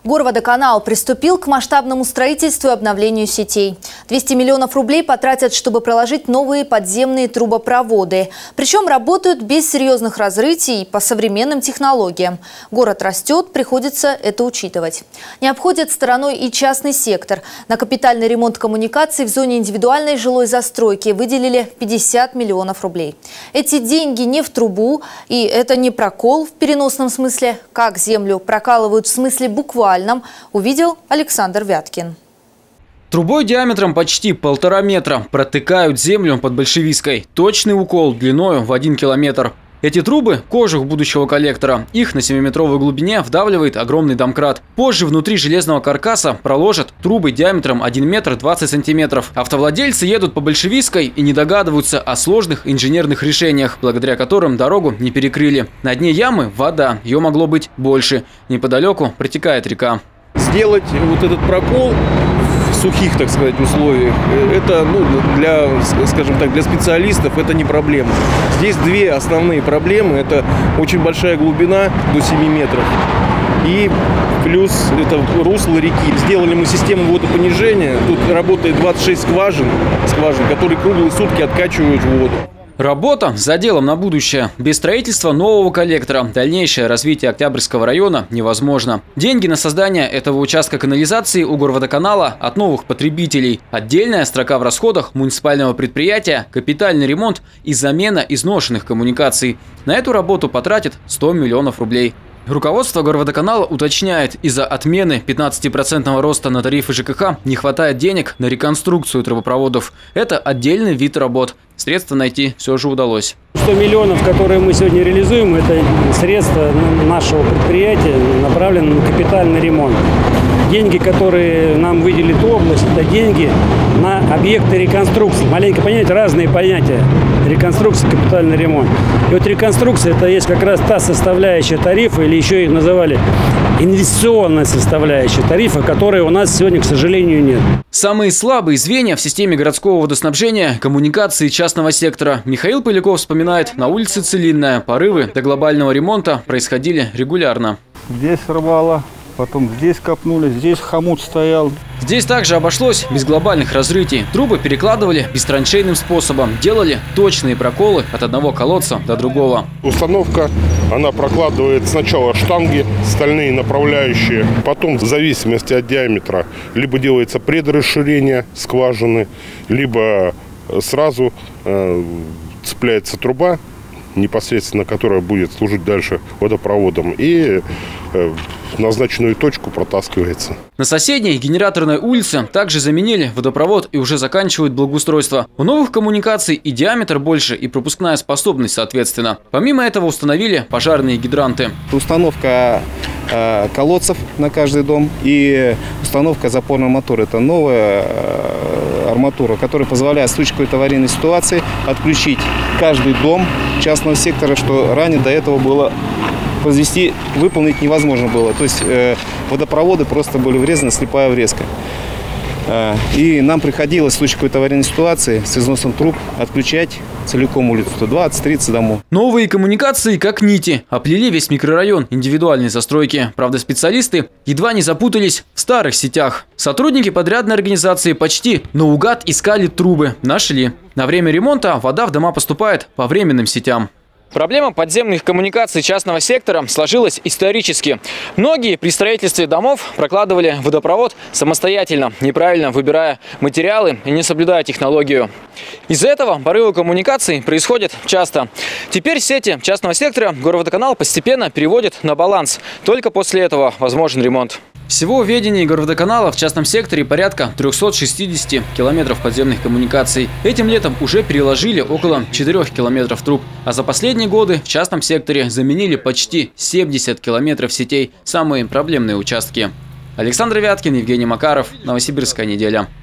Горводоканал приступил к масштабному строительству и обновлению сетей. 200 миллионов рублей потратят, чтобы проложить новые подземные трубопроводы. Причем работают без серьезных разрытий по современным технологиям. Город растет, приходится это учитывать. Не обходит стороной и частный сектор. На капитальный ремонт коммуникаций в зоне индивидуальной жилой застройки выделили 50 миллионов рублей. Эти деньги не в трубу, и это не прокол в переносном смысле. Как землю прокалывают в смысле буквально, увидел Александр Вяткин. Трубой диаметром почти 1,5 метра протыкают землю под Большевистской. Точный укол длиною в 1 километр. Эти трубы – кожух будущего коллектора. Их на 7-метровой глубине вдавливает огромный домкрат. Позже внутри железного каркаса проложат трубы диаметром 1 метр 20 сантиметров. Автовладельцы едут по Большевистской и не догадываются о сложных инженерных решениях, благодаря которым дорогу не перекрыли. На дне ямы вода, ее могло быть больше. Неподалеку протекает река. Сделать вот этот прокол в сухих, так сказать, условиях, это, для, скажем так, для специалистов это не проблема. Здесь две основные проблемы. Это очень большая глубина до 7 метров. И плюс это русло реки. Сделали мы систему водопонижения. Тут работает 26 скважин, которые круглые сутки откачивают воду. Работа за делом на будущее. Без строительства нового коллектора дальнейшее развитие Октябрьского района невозможно. Деньги на создание этого участка канализации у Горводоканала от новых потребителей. Отдельная строка в расходах муниципального предприятия, капитальный ремонт и замена изношенных коммуникаций. На эту работу потратят 100 миллионов рублей. Руководство Горводоканала уточняет, из-за отмены 15% роста на тарифы ЖКХ не хватает денег на реконструкцию трубопроводов. Это отдельный вид работ. Средства найти все же удалось. 100 миллионов, которые мы сегодня реализуем, это средства нашего предприятия, направлены на капитальный ремонт. Деньги, которые нам выделит область, это деньги на объекты реконструкции. Маленько понятие, разные понятия. Реконструкция, капитальный ремонт. И вот реконструкция – это есть как раз та составляющая тарифа, или еще их называли инвестиционная составляющая тарифа, которой у нас сегодня, к сожалению, нет. Самые слабые звенья в системе городского водоснабжения – коммуникации частного сектора. Михаил Поляков вспоминает, на улице Целинная порывы до глобального ремонта происходили регулярно. Здесь рвало, потом здесь копнули, здесь хомут стоял. Здесь также обошлось без глобальных разрытий. Трубы перекладывали бестраншейным способом, делали точные проколы от одного колодца до другого. Установка, она прокладывает сначала штанги, стальные направляющие, потом в зависимости от диаметра либо делается предрасширение скважины, либо сразу цепляется труба, непосредственно которая будет служить дальше водопроводом, и в назначенную точку протаскивается. На соседней генераторной улице также заменили водопровод и уже заканчивают благоустройство. У новых коммуникаций и диаметр больше, и пропускная способность соответственно. Помимо этого установили пожарные гидранты. Установка колодцев на каждый дом и установка запорного мотора. Это новая арматура, которая позволяет в случае какой-то аварийной ситуации отключить каждый дом частного сектора, что ранее до этого было возвести, выполнить невозможно было. То есть водопроводы просто были врезаны, слепая врезка. И нам приходилось в случае какой-то аварийной ситуации с износом труб отключать целиком улицу, 20-30 домов. Новые коммуникации, как нити, оплели весь микрорайон индивидуальной застройки. Правда, специалисты едва не запутались в старых сетях. Сотрудники подрядной организации почти наугад искали трубы. Нашли. На время ремонта вода в дома поступает по временным сетям. Проблема подземных коммуникаций частного сектора сложилась исторически. Многие при строительстве домов прокладывали водопровод самостоятельно, неправильно выбирая материалы и не соблюдая технологию. Из-за этого порывы коммуникаций происходят часто. Теперь сети частного сектора Горводоканал постепенно переводит на баланс. Только после этого возможен ремонт. Всего в ведении Горводоканала в частном секторе порядка 360 километров подземных коммуникаций. Этим летом уже переложили около 4 километров труб. А за последние годы в частном секторе заменили почти 70 километров сетей. Самые проблемные участки. Александр Вяткин, Евгений Макаров. Новосибирская неделя.